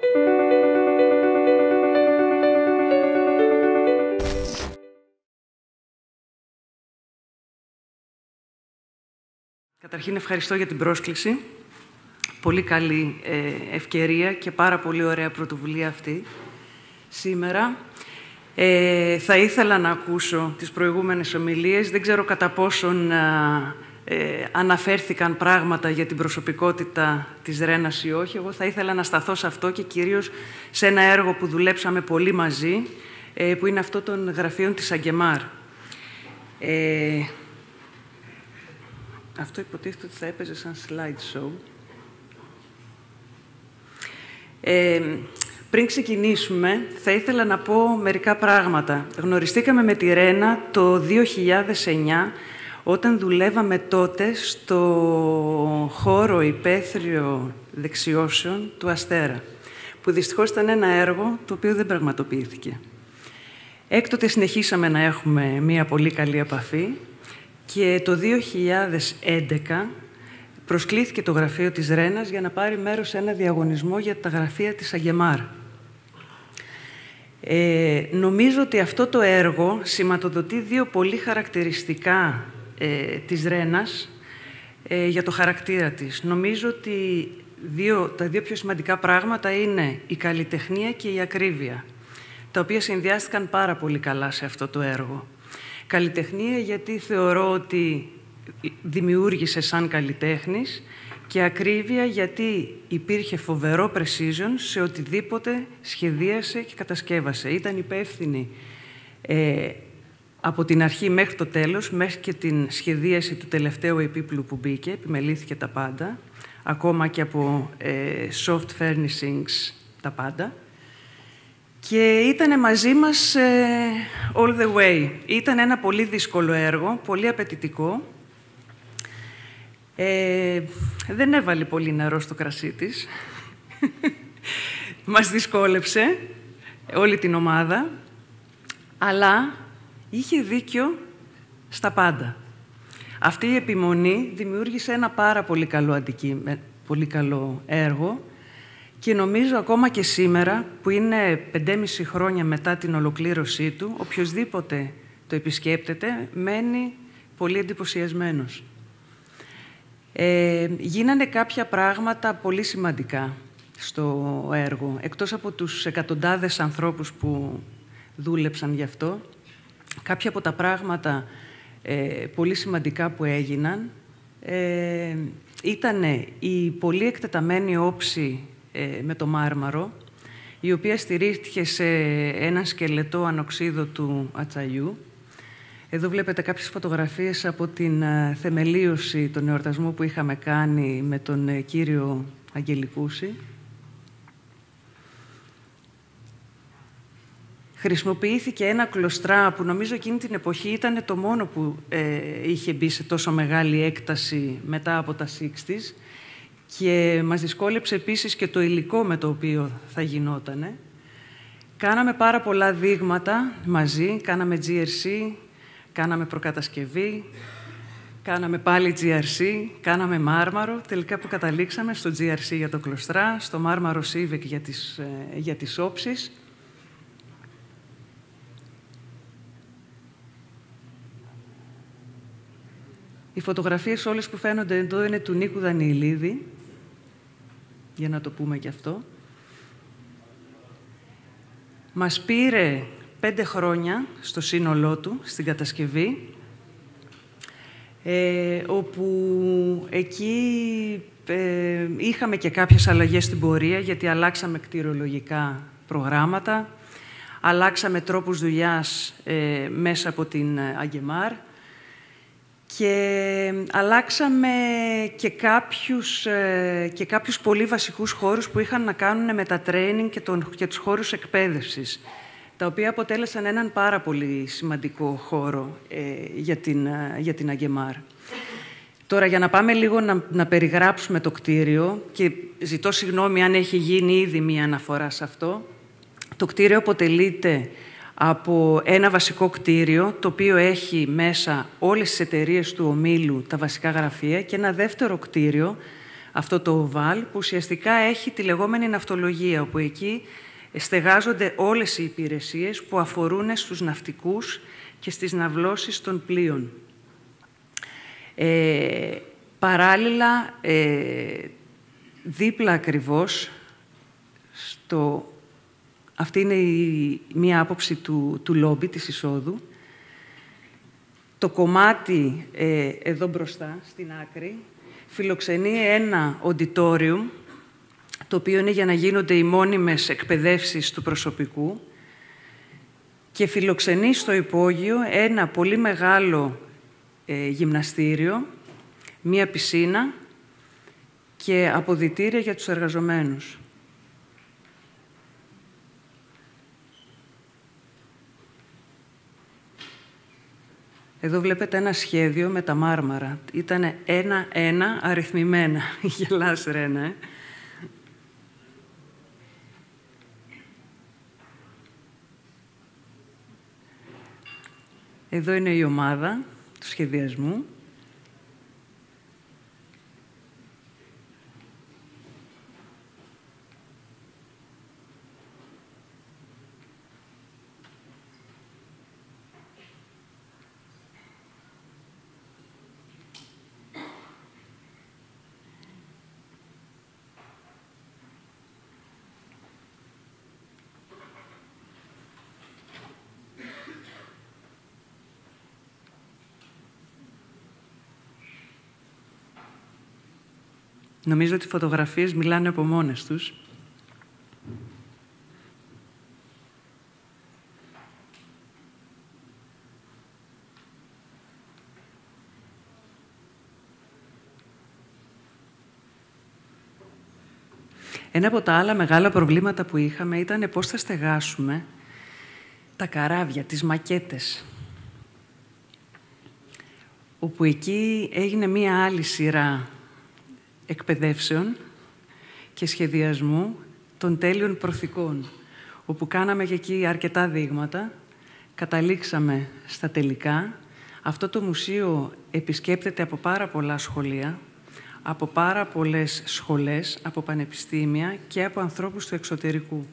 Καταρχήν ευχαριστώ για την πρόσκληση. Πολύ καλή ευκαιρία και πάρα πολύ ωραία πρωτοβουλία αυτή σήμερα. Θα ήθελα να ακούσω τις προηγούμενες ομιλίες. Δεν ξέρω κατά πόσον αναφέρθηκαν πράγματα για την προσωπικότητα της Ρένας ή όχι. Εγώ θα ήθελα να σταθώ σε αυτό και κυρίως σε ένα έργο που δουλέψαμε πολύ μαζί, που είναι αυτό των γραφείων της Αγκεμάρ. Αυτό υποτίθεται ότι θα έπαιζε σαν slide show. Πριν ξεκινήσουμε, θα ήθελα να πω μερικά πράγματα. Γνωριστήκαμε με τη Ρένα το 2009, όταν δουλεύαμε τότε στο χώρο υπαίθριο δεξιώσεων του Αστέρα, που δυστυχώς ήταν ένα έργο το οποίο δεν πραγματοποιήθηκε. Έκτοτε συνεχίσαμε να έχουμε μία πολύ καλή επαφή και το 2011 προσκλήθηκε το γραφείο της Ρένας για να πάρει μέρος σε ένα διαγωνισμό για τα γραφεία της Αγκεμάρ. Νομίζω ότι αυτό το έργο σηματοδοτεί δύο πολύ χαρακτηριστικά της Ρένας για το χαρακτήρα της. Νομίζω ότι τα δύο πιο σημαντικά πράγματα είναι η καλλιτεχνία και η ακρίβεια, τα οποία συνδυάστηκαν πάρα πολύ καλά σε αυτό το έργο. Καλλιτεχνία γιατί θεωρώ ότι δημιούργησε σαν καλλιτέχνης και ακρίβεια γιατί υπήρχε φοβερό precision σε οτιδήποτε σχεδίασε και κατασκεύασε. Ήταν υπεύθυνη από την αρχή μέχρι το τέλος, μέχρι και την σχεδίαση του τελευταίου επίπλου που μπήκε, επιμελήθηκε τα πάντα, ακόμα και από soft furnishings τα πάντα. Και ήταν μαζί μας all the way. Ήταν ένα πολύ δύσκολο έργο, πολύ απαιτητικό. Δεν έβαλε πολύ νερό στο κρασί της. Μας δυσκόλεψε όλη την ομάδα, αλλά είχε δίκιο στα πάντα. Αυτή η επιμονή δημιούργησε ένα πάρα πολύ καλό πολύ καλό έργο και νομίζω ακόμα και σήμερα, που είναι 5,5 χρόνια μετά την ολοκλήρωσή του, οποιοσδήποτε το επισκέπτεται, μένει πολύ εντυπωσιασμένος. Γίνανε κάποια πράγματα πολύ σημαντικά στο έργο. Εκτός από τους εκατοντάδες ανθρώπους που δούλεψαν γι' αυτό, κάποια από τα πράγματα πολύ σημαντικά που έγιναν ήταν η πολύ εκτεταμένη όψη με το μάρμαρο, η οποία στηρίχθηκε σε ένα σκελετό ανοξίδωτου ατσαλιού. Εδώ βλέπετε κάποιες φωτογραφίες από την θεμελίωση, τον εορτασμό που είχαμε κάνει με τον κύριο Αγγελικούση. Χρησιμοποιήθηκε ένα κλωστρά που νομίζω εκείνη την εποχή ήταν το μόνο που είχε μπει σε τόσο μεγάλη έκταση μετά από τα 60's και μας δυσκόλεψε επίσης και το υλικό με το οποίο θα γινότανε. Κάναμε πάρα πολλά δείγματα μαζί, κάναμε GRC, κάναμε προκατασκευή, κάναμε πάλι GRC, κάναμε μάρμαρο, τελικά που καταλήξαμε στο GRC για το κλωστρά, στο μάρμαρο Civic για τις όψεις. Οι φωτογραφίες όλες που φαίνονται εδώ είναι του Νίκου Δανιηλίδη, για να το πούμε και αυτό. Μας πήρε 5 χρόνια στο σύνολό του, στην κατασκευή, όπου εκεί είχαμε και κάποιες αλλαγές στην πορεία, γιατί αλλάξαμε κτηρολογικά προγράμματα, αλλάξαμε τρόπους δουλειάς μέσα από την Αγκεμάρ και αλλάξαμε και κάποιους πολύ βασικούς χώρους που είχαν να κάνουν με τα training και τους χώρους εκπαίδευσης, τα οποία αποτέλεσαν έναν πάρα πολύ σημαντικό χώρο για την Αγκεμάρ. Τώρα, για να πάμε λίγο να περιγράψουμε το κτίριο, και ζητώ συγγνώμη αν έχει γίνει ήδη μία αναφορά σε αυτό, το κτίριο αποτελείται από ένα βασικό κτίριο, το οποίο έχει μέσα όλες τις εταιρείες του ομίλου, τα βασικά γραφεία, και ένα δεύτερο κτίριο, αυτό το οβάλ, που ουσιαστικά έχει τη λεγόμενη ναυτολογία, όπου εκεί στεγάζονται όλες οι υπηρεσίες που αφορούν στους ναυτικούς και στις ναυλώσεις των πλοίων. Παράλληλα, δίπλα ακριβώς, αυτή είναι μία άποψη του λόμπι της εισόδου, το κομμάτι εδώ μπροστά, στην άκρη, φιλοξενεί ένα auditorium, το οποίο είναι για να γίνονται οι μόνιμες εκπαιδεύσεις του προσωπικού, και φιλοξενεί στο υπόγειο ένα πολύ μεγάλο γυμναστήριο, μία πισίνα και αποδυτήρια για τους εργαζομένους. Εδώ βλέπετε ένα σχέδιο με τα μάρμαρα. Ήτανε ένα-ένα αριθμημένα. Γελάς, Ρένα, Εδώ είναι η ομάδα του σχεδιασμού. Νομίζω ότι οι φωτογραφίες μιλάνε από μόνες τους. Ένα από τα άλλα μεγάλα προβλήματα που είχαμε ήταν πώς θα στεγάσουμε τα καράβια, τις μακέτες. Όπου εκεί έγινε μία άλλη σειρά εκπαιδεύσεων και σχεδιασμού των τέλειων προθηκών, όπου κάναμε και εκεί αρκετά δείγματα, καταλήξαμε στα τελικά. Αυτό το μουσείο επισκέπτεται από πάρα πολλά σχολεία, από πάρα πολλές σχολές, από πανεπιστήμια και από ανθρώπους του εξωτερικού.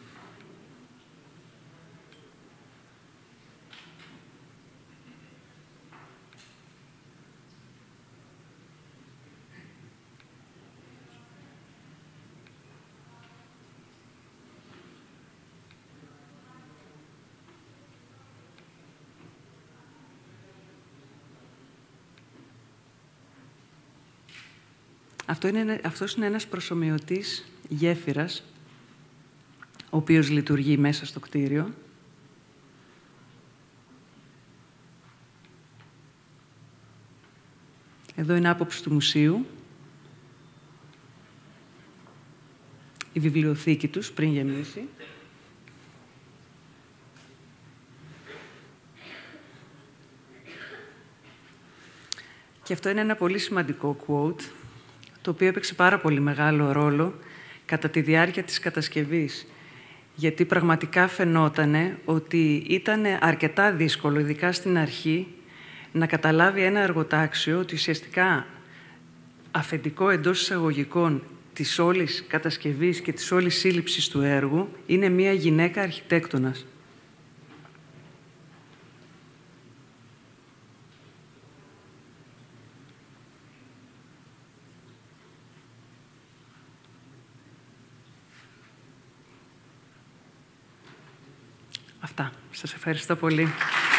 Αυτός είναι ένας προσομοιωτής γέφυρας, ο οποίος λειτουργεί μέσα στο κτίριο. Εδώ είναι άποψη του μουσείου. Η βιβλιοθήκη τους πριν γεμίσει. Και αυτό είναι ένα πολύ σημαντικό quote, το οποίο έπαιξε πάρα πολύ μεγάλο ρόλο κατά τη διάρκεια της κατασκευής. Γιατί πραγματικά φαινότανε ότι ήταν αρκετά δύσκολο, ειδικά στην αρχή, να καταλάβει ένα εργοτάξιο ότι ουσιαστικά αφεντικό εντός εισαγωγικών της όλης κατασκευής και της όλης σύλληψης του έργου είναι μία γυναίκα αρχιτέκτονας. Αυτά. Σας ευχαριστώ πολύ.